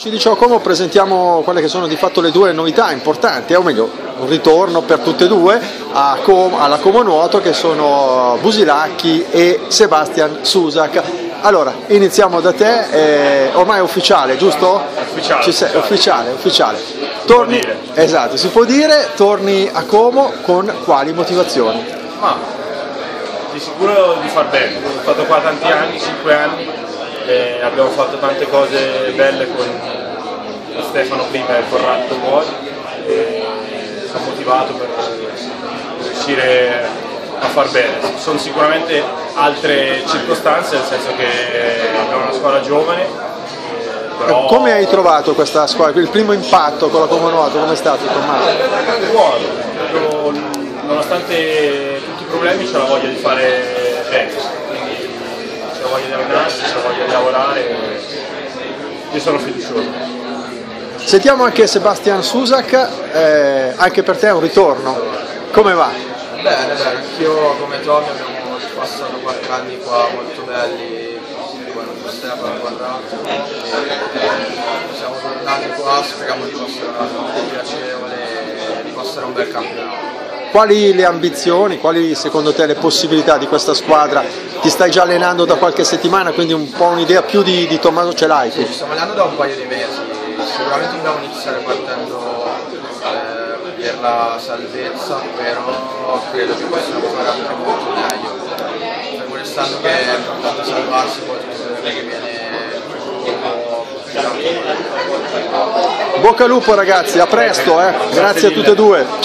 Ciò Como presentiamo quelle che sono di fatto le due novità importanti, o meglio un ritorno per tutte e due alla Como Nuoto, che sono Busilacchi e Sebastian Susak. Allora, iniziamo da te, ormai è ufficiale, giusto? Ufficiale. Torni, esatto, si può dire, torni a Como con quali motivazioni? Di sicuro di far bene, ho fatto qua tanti anni, 5 anni, abbiamo fatto tante cose belle con Stefano prima e Corrado poi, sono motivato per riuscire a far bene. Sono sicuramente altre circostanze, nel senso che abbiamo una squadra giovane. Però... Come hai trovato questa squadra? Il primo impatto con la Como Nuoto, come è stato, Tommaso? Buono, nonostante tutti i problemi c'è la voglia di fare bene, quindi c'è la voglia di allenarsi, c'è la voglia di lavorare, io sono fiducioso. Sentiamo anche Sebastian Susak, anche per te è un ritorno, come va? Bene, anch'io come Tommy abbiamo passato 4 anni qua molto belli con Stefano e Corrado, siamo tornati qua, speriamo di passare una notte piacevole e di passare un bel campionato. Quali le ambizioni, quali secondo te le possibilità di questa squadra? Ti stai già allenando da qualche settimana, quindi un po' un'idea più di Tommaso ce l'hai? Sì, ci stiamo allenando da un paio di mesi, sicuramente dobbiamo iniziare partendo per la salvezza, però credo che possiamo fare anche molto meglio, fermo restando che è importante salvarsi, poi tutto quello che viene Bocca al lupo ragazzi, a presto, grazie a tutte e due.